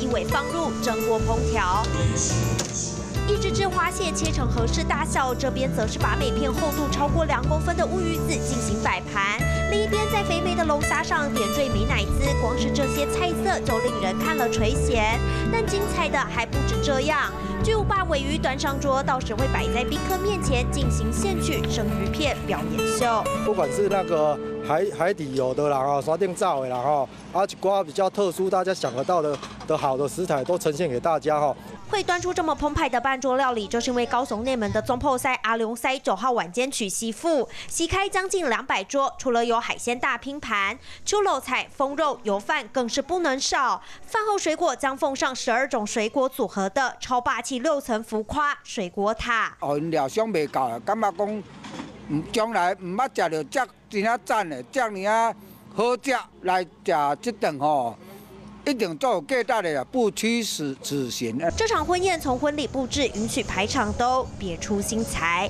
一尾放入蒸锅烹调。 一只只花蟹切成合适大小，这边则是把每片厚度超过2公分的乌鱼子进行摆盘，另一边在肥美的龙虾上点缀美乃滋。光是这些菜色就令人看了垂涎。但精彩的还不止这样，巨无霸尾鱼端上桌，到时会摆在宾客面前进行现取生鱼片表演秀。不管是那个海底有的啦，山顶造的啦，一寡比较特殊，大家想得到的好的食材都呈现给大家哈。 会端出这么澎湃的半桌料理，就是因为高雄内门的总舖师阿龙师9号晚间娶媳妇，席开将近200桌，除了有海鲜大拼盘、秋篓菜、风肉、油饭，更是不能少。饭后水果将奉上12种水果组合的超霸气6层浮夸水果塔。哦，因料想袂够，感觉讲，将来唔捌食到这真啊赞的，这样啊好食来食这顿吼。 一定做价值的啊，不屈此行。这场婚宴从婚礼布置、迎娶排场都别出心裁。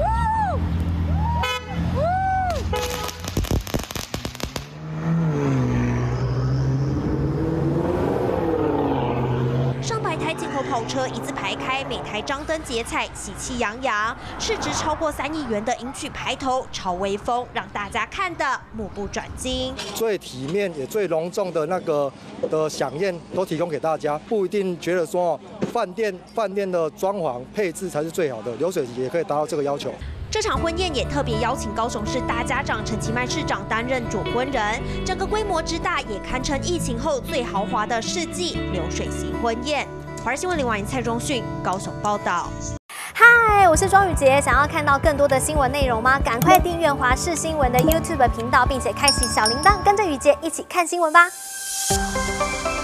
上百台进口跑车一字排开，每台张灯结彩，喜气洋洋。市值超过3亿元的迎娶排头，超威风，让大家看得目不转睛。最体面也最隆重的那个的飨宴都提供给大家，不一定觉得说饭店的装潢配置才是最好的，流水席也可以达到这个要求。 这场婚宴也特别邀请高雄市大家长陈其迈市长担任主婚人，整个规模之大，也堪称疫情后最豪华的世纪流水席婚宴。华视新闻林婉莹、蔡中训高雄报道。 嗨，我是庄宇杰，想要看到更多的新闻内容吗？赶快订阅华视新闻的 YouTube 频道，并且开启小铃铛，跟着宇杰一起看新闻吧。